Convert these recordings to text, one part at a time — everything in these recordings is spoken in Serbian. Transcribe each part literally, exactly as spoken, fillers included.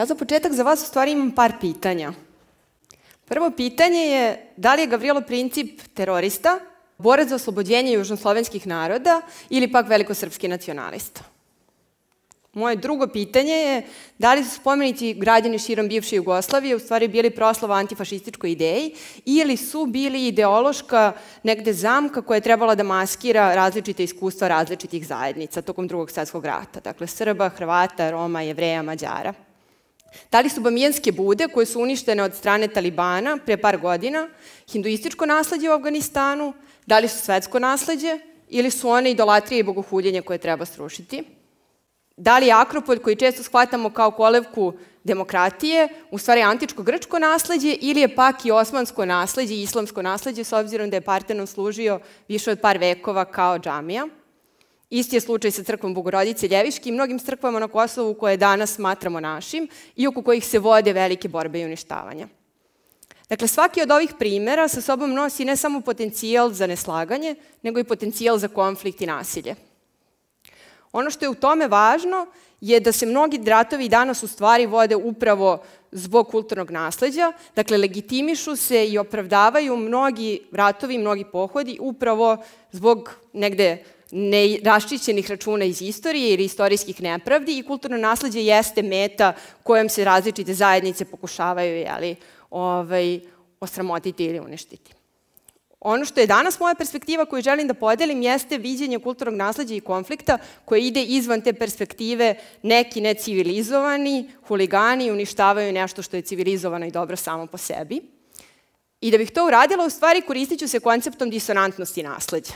Ja za početak za vas u stvari imam par pitanja. Prvo pitanje je da li je Gavrilo Princip terorista, borac za oslobođenje južnoslovenskih naroda ili pak velikosrpski nacionalista? Moje drugo pitanje je da li su spomenici građani širom bivše Jugoslavije u stvari bili proslava antifašističkoj ideji ili su bili ideološka negde zamka koja je trebala da maskira različite iskustva različitih zajednica tokom Drugog svjetskog rata, dakle Srba, Hrvata, Roma, Jevreja, Mađara. Da li su bamijanske bude koje su uništene od strane Talibana pre par godina hinduističko nasleđe u Afganistanu, da li su svetsko nasleđe ili su one idolatrije i bogohuljenje koje treba srušiti? Da li je Akropolj, koji često shvatamo kao kolevku demokratije, u stvari antičko-grčko nasleđe ili je pak i osmansko nasleđe i islamsko nasleđe, s obzirom da je Partenon služio više od par vekova kao džamija? Isti je slučaj sa crkvom Bogorodice Ljeviške i mnogim crkvama na Kosovu koje danas smatramo našim i oko kojih se vode velike borbe i uništavanja. Dakle, svaki od ovih primera sa sobom nosi ne samo potencijal za neslaganje, nego i potencijal za konflikt i nasilje. Ono što je u tome važno je da se mnogi ratovi danas u stvari vode upravo zbog kulturnog nasleđa, dakle legitimišu se i opravdavaju mnogi ratovi, mnogi pohodi upravo zbog negde neraščišćenih računa iz istorije ili istorijskih nepravdi i kulturno nasleđe jeste meta kojom se različite zajednice pokušavaju jeli, ovaj, osramotiti ili uništiti. Ono što je danas moja perspektiva koju želim da podelim jeste viđenje kulturnog nasleđa i konflikta koje ide izvan te perspektive neki necivilizovani, huligani uništavaju nešto što je civilizovano i dobro samo po sebi. I da bih to uradila, u stvari koristit ću se konceptom disonantnosti nasleđa.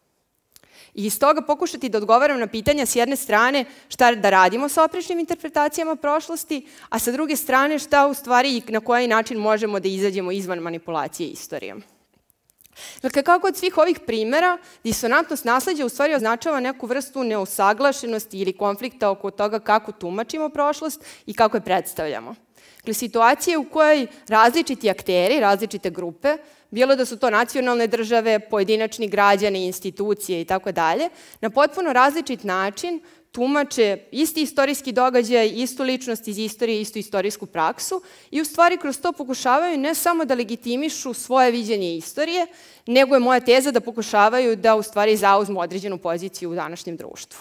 I iz toga pokušati da odgovaram na pitanja s jedne strane šta da radimo sa oprečnim interpretacijama prošlosti, a sa druge strane šta u stvari i na koji način možemo da izađemo izvan manipulacije istorijom. Dakle, kako od svih ovih primera, disonantnost nasleđa u stvari označava neku vrstu neusaglašenosti ili konflikta oko toga kako tumačimo prošlost i kako je predstavljamo. Dakle, situacije u kojoj različiti akteri, različite grupe, bilo da su to nacionalne države, pojedinačni građani, institucije i tako dalje, na potpuno različit način tumače isti istorijski događaj, istu ličnost iz istorije, istu istorijsku praksu i u stvari kroz to pokušavaju ne samo da legitimišu svoje viđenje istorije, nego je moja teza da pokušavaju da u stvari zauzmu određenu poziciju u današnjem društvu.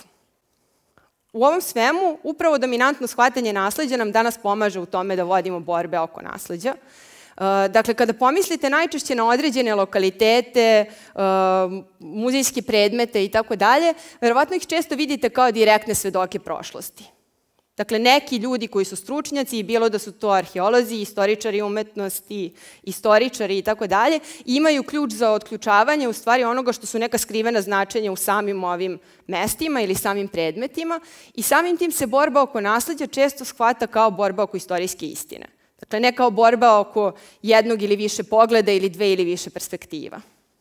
U ovom svemu, upravo dominantno shvatanje nasleđa nam danas pomaže u tome da vodimo borbe oko nasleđa. Dakle, kada pomislite najčešće na određene lokalitete, muzejske predmete i tako dalje, verovatno ih često vidite kao direktne svedoke prošlosti. Dakle, neki ljudi koji su stručnjaci, bilo da su to arheolozi, istoričari umetnosti, istoričari i tako dalje, imaju ključ za otključavanje u stvari onoga što su neka skrivena značenja u samim ovim mestima ili samim predmetima i samim tim se borba oko nasleđa često shvata kao borba oko istorijske istine. Dakle, ne kao borba oko jednog ili više pogleda ili dve ili više perspektiva.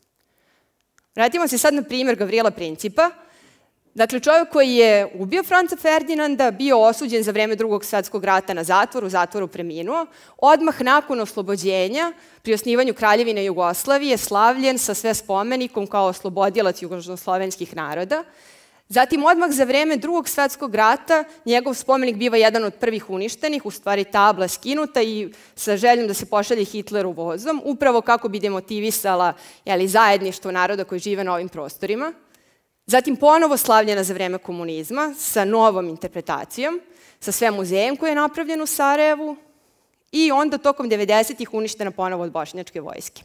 Vratimo se sad na primjer Gavrila Principa. Dakle, čovjek koji je ubio Franca Ferdinanda, bio osuđen za vreme Drugog svjetskog rata na zatvor, u zatvoru preminuo, odmah nakon oslobođenja, pri osnivanju Kraljevine Jugoslavije, slavljen sa sve spomenikom kao oslobodilac južnoslovenskih naroda. Zatim, odmah za vreme Drugog svjetskog rata, njegov spomenik biva jedan od prvih uništenih, u stvari tabla skinuta i sa željom da se pošalje Hitleru vozom, upravo kako bi demotivisala jeli, zajedništvo naroda koji žive na ovim prostorima. Zatim, ponovo slavljena za vreme komunizma sa novom interpretacijom, sa sve muzejem koji je napravljen u Sarajevu i onda tokom devedesetih uništena ponovo od bošnjačke vojske.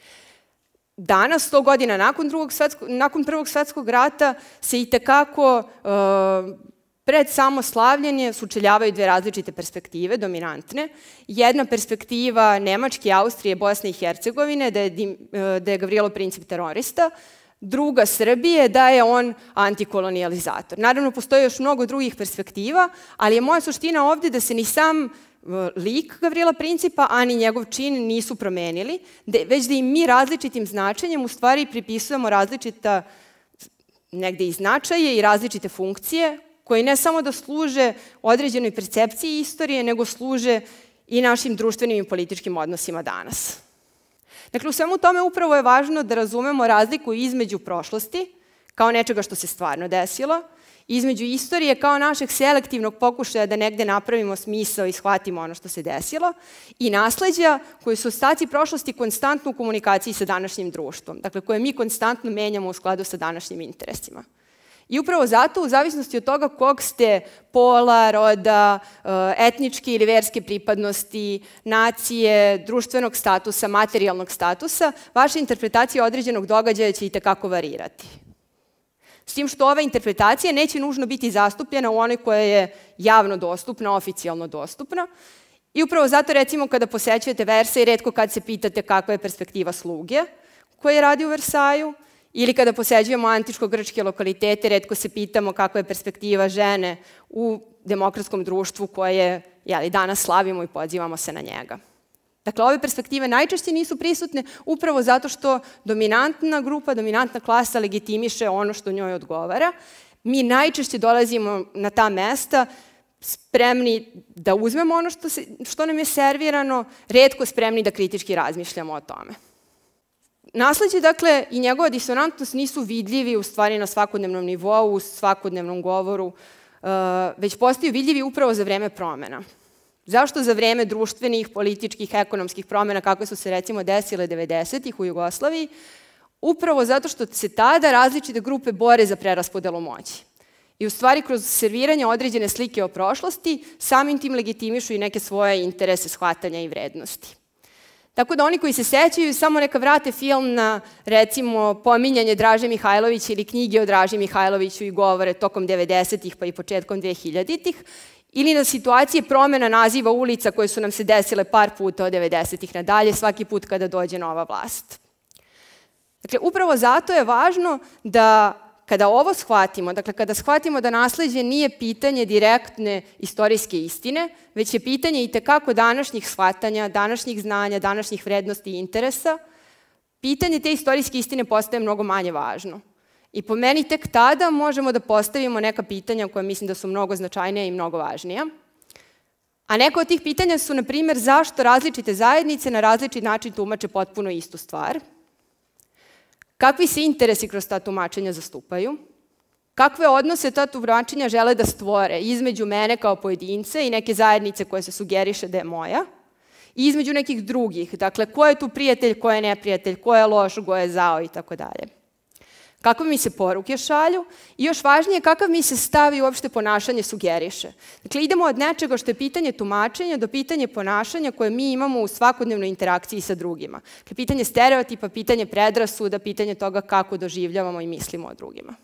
Danas, sto godina nakon, nakon Prvog svjetskog rata, se i tekako uh, pred samo slavljenje sučeljavaju dve različite perspektive, dominantne. Jedna perspektiva Nemačke, Austrije, Bosne i Hercegovine, da je, da je Gavrilo Princip terorista, druga Srbije, da je on antikolonijalizator. Naravno, postoji još mnogo drugih perspektiva, ali je moja suština ovdje da se ni sam lik Gavrila Principa, a ni njegov čin nisu promenili, već da im mi različitim značenjem u stvari pripisujemo različita negde i značaje i različite funkcije, koje ne samo da služe određenoj percepciji istorije, nego služe i našim društvenim i političkim odnosima danas. Dakle, u svemu tome upravo je važno da razumemo razliku između prošlosti, kao nečega što se stvarno desilo, između istorije kao našeg selektivnog pokušaja da negde napravimo smisao i shvatimo ono što se desilo i nasleđa koji su ostaci prošlosti konstantno u komunikaciji sa današnjim društvom, dakle koje mi konstantno menjamo u skladu sa današnjim interesima. I upravo zato, u zavisnosti od toga kog ste pola, roda, etničke ili verske pripadnosti, nacije, društvenog statusa, materijalnog statusa, vaša interpretacija određenog događaja će i tekako varirati. S tim što ova interpretacija neće nužno biti zastupljena u onoj koja je javno dostupna, oficijalno dostupna. I upravo zato, recimo, kada posećujete Versaj, retko kad se pitate kakva je perspektiva sluge koji radi u Versaju, ili kada posećujemo antičko-grčke lokalitete, retko se pitamo kakva je perspektiva žene u demokratskom društvu koje jeli, danas slavimo i pozivamo se na njega. Dakle, ove perspektive najčešće nisu prisutne upravo zato što dominantna grupa, dominantna klasa legitimiše ono što njoj odgovara. Mi najčešće dolazimo na ta mesta spremni da uzmemo ono što, se, što nam je servirano, retko spremni da kritički razmišljamo o tome. Nasleđe, dakle, i njegova disonantnost nisu vidljivi u stvari na svakodnevnom nivou, u svakodnevnom govoru, već postaju vidljivi upravo za vreme promena. Zašto za vreme društvenih, političkih, ekonomskih promena, kakve su se recimo desile devedesetih u Jugoslaviji? Upravo zato što se tada različite grupe bore za preraspodelu moći. I u stvari kroz serviranje određene slike o prošlosti samim tim legitimišu i neke svoje interese, shvatanja i vrednosti. Tako da oni koji se sećaju samo neka vrate film na, recimo, pominjanje Draže Mihajlovića ili knjige o Draži Mihajloviću i govore tokom devedesetih pa i početkom dvehiljaditih, ili na situacije promena naziva ulica koje su nam se desile par puta od devedesetih nadalje, svaki put kada dođe nova vlast. Dakle, upravo zato je važno da kada ovo shvatimo, dakle kada shvatimo da nasleđe nije pitanje direktne istorijske istine, već je pitanje i tekako današnjih shvatanja, današnjih znanja, današnjih vrednosti i interesa, pitanje te istorijske istine postaje mnogo manje važno. I po meni tek tada možemo da postavimo neka pitanja koja mislim da su mnogo značajnija i mnogo važnija. A neka od tih pitanja su, na primjer, zašto različite zajednice na različit način tumače potpuno istu stvar, kakvi se interesi kroz ta tumačenja zastupaju, kakve odnose ta tumačenja žele da stvore između mene kao pojedince i neke zajednice koje se sugeriše da je moja, i između nekih drugih, dakle, ko je tu prijatelj, ko je neprijatelj, ko je loš, ko je zao i tako dalje. Kakve mi se poruke šalju i još važnije, kakav mi se stav i uopšte ponašanje sugeriše. Dakle, idemo od nečega što je pitanje tumačenja do pitanje ponašanja koje mi imamo u svakodnevnoj interakciji sa drugima. Dakle, pitanje stereotipa, pitanje predrasuda, pitanje toga kako doživljavamo i mislimo o drugima.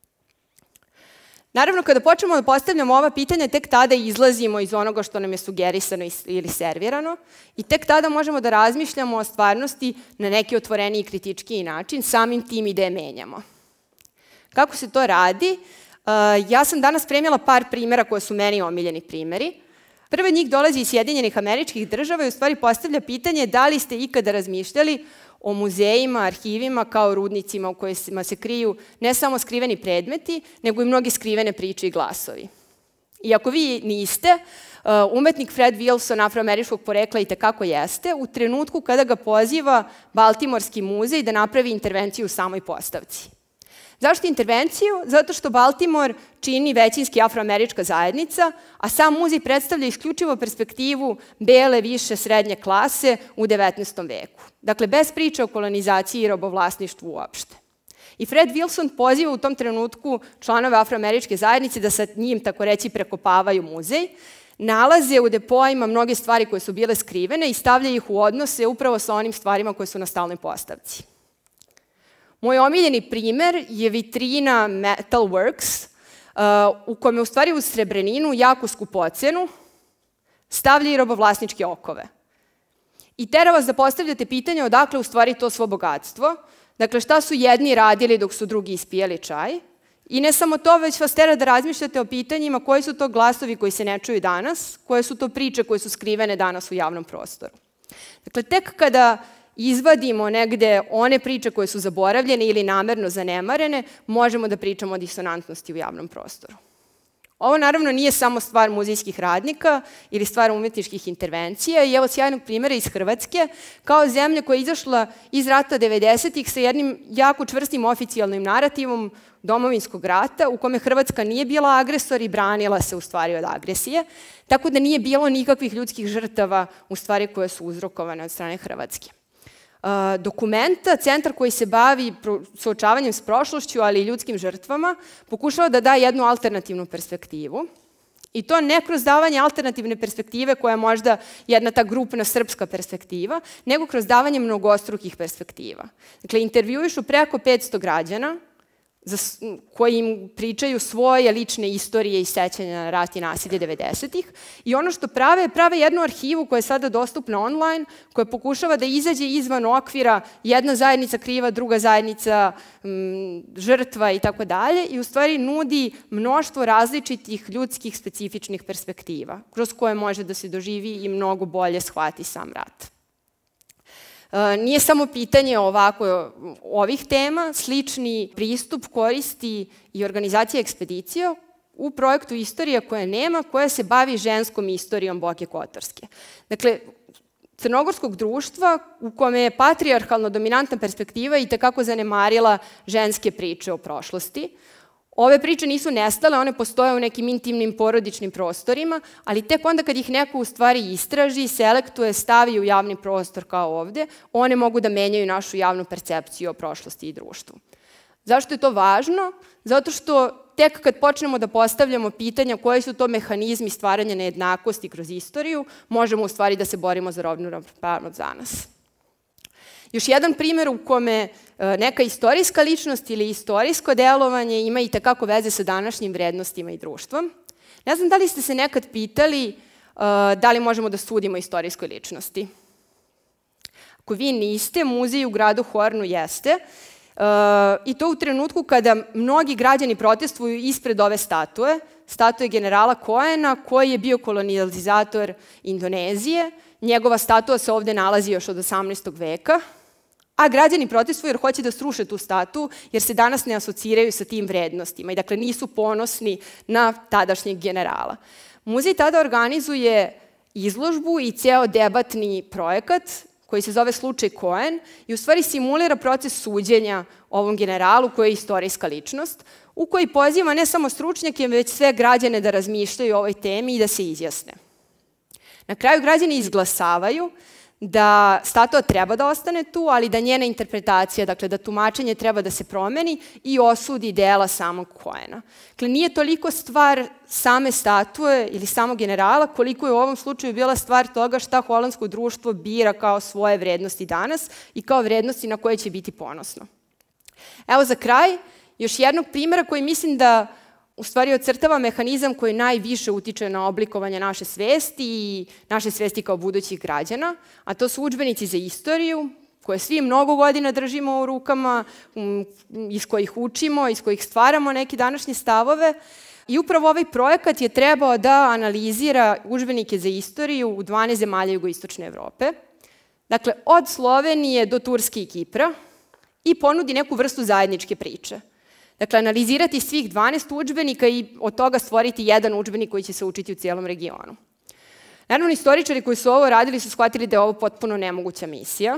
Naravno, kada počnemo da postavljamo ova pitanja, tek tada izlazimo iz onoga što nam je sugerisano ili servirano i tek tada možemo da razmišljamo o stvarnosti na neki otvoreniji i kritičkiji način, samim tim i da je menjamo. Kako se to radi? Ja sam danas spremila par primjera koje su meni omiljeni primjeri. Prvi od njih dolazi iz Sjedinjenih Američkih Država i u stvari postavlja pitanje da li ste ikada razmišljali o muzejima, arhivima kao rudnicima u kojima se kriju ne samo skriveni predmeti, nego i mnogi skrivene priče i glasovi. I ako vi niste, umetnik Fred Wilson, afroameričkog porekla, i tekako jeste, u trenutku kada ga poziva Baltimorski muzej da napravi intervenciju u samoj postavci. Zašto intervenciju? Zato što Baltimore čini većinski afroamerička zajednica, a sam muzej predstavlja isključivo perspektivu bele, više, srednje klase u devetnaestom veku. Dakle, bez priče o kolonizaciji i robovlasništvu uopšte. I Fred Wilson poziva u tom trenutku članove afroameričke zajednice da sa njim, tako reći, prekopavaju muzej, nalaze u depoima mnoge stvari koje su bile skrivene i stavljaju ih u odnose upravo sa onim stvarima koje su na stalnoj postavci. Moj omiljeni primer je vitrina Metalworks, u kome u stvari uz srebrninu, jaku skupocenu, stavlja i robovlasničke okove. I tera vas da postavljate pitanje odakle u stvari to svo bogatstvo, dakle šta su jedni radili dok su drugi ispijali čaj, i ne samo to, već vas tera da razmišljate o pitanjima koji su to glasovi koji se ne čuju danas, koje su to priče koje su skrivene danas u javnom prostoru. Dakle, tek kada izvadimo negde one priče koje su zaboravljene ili namerno zanemarene, možemo da pričamo o disonantnosti u javnom prostoru. Ovo naravno nije samo stvar muzejskih radnika ili stvar umetničkih intervencija i evo sjajnog primjera iz Hrvatske, kao zemlje koja je izašla iz rata devedesetih sa jednim jako čvrstim oficijalnim narativom domovinskog rata u kome Hrvatska nije bila agresor i branila se u stvari od agresije, tako da nije bilo nikakvih ljudskih žrtava u stvari koje su uzrokovane od strane Hrvatske. Dokumenta, centar koji se bavi suočavanjem s prošlošću, ali i ljudskim žrtvama, pokušava da da jednu alternativnu perspektivu. I to ne kroz davanje alternativne perspektive koja je možda jedna ta grupna srpska perspektiva, nego kroz davanje mnogostrukih perspektiva. Dakle, intervjuišu preko petsto građana koji im pričaju svoje lične istorije i sećanja na rat i nasilje devedesetih i ono što prave, prave jednu arhivu koja je sada dostupna online, koja pokušava da izađe izvan okvira jedna zajednica kriva, druga zajednica m, žrtva i tako dalje i u stvari nudi mnoštvo različitih ljudskih specifičnih perspektiva kroz koje može da se doživi i mnogo bolje shvati sam rat. Nije samo pitanje ovako ovih tema, slični pristup koristi i organizacija ekspedicija u projektu Istorija koja nema, koja se bavi ženskom istorijom Boke Kotorske. Dakle, crnogorskog društva u kome je patrijarhalno dominantna perspektiva i tekako zanemarila ženske priče o prošlosti. Ove priče nisu nestale, one postoje u nekim intimnim porodičnim prostorima, ali tek onda kad ih neko u stvari istraži, selektuje, stavi u javni prostor kao ovde, one mogu da menjaju našu javnu percepciju o prošlosti i društvu. Zašto je to važno? Zato što tek kad počnemo da postavljamo pitanja koji su to mehanizmi stvaranja nejednakosti kroz istoriju, možemo u stvari da se borimo za rodnu ravnopravnost za nas. Još jedan primjer u kome neka istorijska ličnost ili istorijsko delovanje ima i tekako veze sa današnjim vrednostima i društvom. Ne znam da li ste se nekad pitali da li možemo da sudimo istorijskoj ličnosti. Ako vi niste, muzej u gradu Hornu jeste, i to u trenutku kada mnogi građani protestuju ispred ove statue, statue generala Koena, koji je bio kolonizator Indonezije. Njegova statua se ovde nalazi još od osamnaestog veka, a građani protestuju jer hoće da sruše tu statu, jer se danas ne asociraju sa tim vrednostima i dakle nisu ponosni na tadašnjeg generala. Muzej tada organizuje izložbu i ceo debatni projekat koji se zove Slučaj Koen i u stvari simulira proces suđenja ovom generalu koji je istorijska ličnost, u koji poziva ne samo stručnjake, već sve građane da razmišljaju o ovoj temi i da se izjasne. Na kraju građani izglasavaju da statua treba da ostane tu, ali da njena interpretacija, dakle da tumačenje treba da se promeni i osudi dela samog Koena. Dakle, nije toliko stvar same statue ili samog generala, koliko je u ovom slučaju bila stvar toga šta holandsko društvo bira kao svoje vrednosti danas i kao vrednosti na koje će biti ponosno. Evo za kraj, još jednog primjera koji mislim da u stvari ocrtava mehanizam koji najviše utiče na oblikovanje naše svesti i naše svesti kao budućih građana, a to su udžbenici za istoriju, koje svi mnogo godina držimo u rukama, iz kojih učimo, iz kojih stvaramo neke današnje stavove. I upravo ovaj projekat je trebao da analizira udžbenike za istoriju u dvanaest zemalja jugoistočne Evrope, dakle od Slovenije do Turske i Kipra, i ponudi neku vrstu zajedničke priče. Dakle, analizirati svih dvanaest udžbenika i od toga stvoriti jedan udžbenik koji će se učiti u cijelom regionu. Naravno, istoričari koji su ovo radili su shvatili da je ovo potpuno nemoguća misija,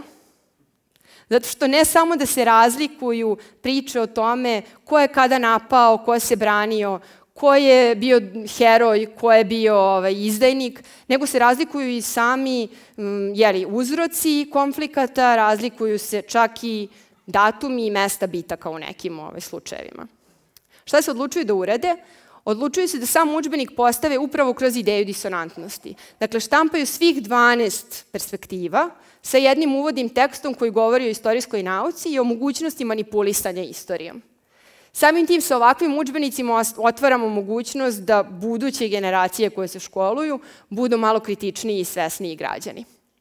zato što ne samo da se razlikuju priče o tome ko je kada napao, ko se branio, ko je bio heroj, ko je bio ovaj, izdajnik, nego se razlikuju i sami m, jeli, uzroci konflikata, razlikuju se čak i datumi i mesta bitaka u nekim ovaj, slučajevima. Šta se odlučuju da urade? Odlučuju se da sam udžbenik postave upravo kroz ideju disonantnosti. Dakle, štampaju svih dvanaest perspektiva sa jednim uvodnim tekstom koji govori o istorijskoj nauci i o mogućnosti manipulisanja istorijom. Samim tim sa ovakvim udžbenicima otvaramo mogućnost da buduće generacije koje se školuju budu malo kritičniji i svesniji građani.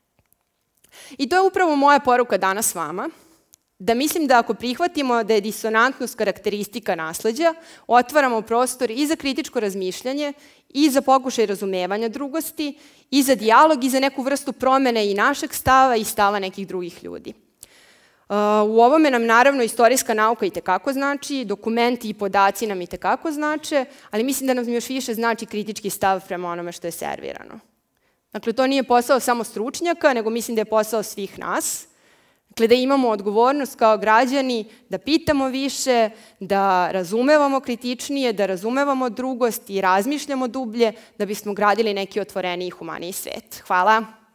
I to je upravo moja poruka danas vama, da mislim da ako prihvatimo da je disonantnost karakteristika nasleđa, otvaramo prostor i za kritičko razmišljanje, i za pokušaj razumevanja drugosti, i za dijalog, i za neku vrstu promene i našeg stava i stava nekih drugih ljudi. U ovome nam naravno istorijska nauka i tekako znači, dokumenti i podaci nam i tekako znače, ali mislim da nam još više znači kritički stav prema onome što je servirano. Dakle, to nije posao samo stručnjaka, nego mislim da je posao svih nas. Dakle, da imamo odgovornost kao građani, da pitamo više, da razumevamo kritičnije, da razumevamo drugost i razmišljamo dublje, da bismo gradili neki otvoreniji i humaniji svet. Hvala.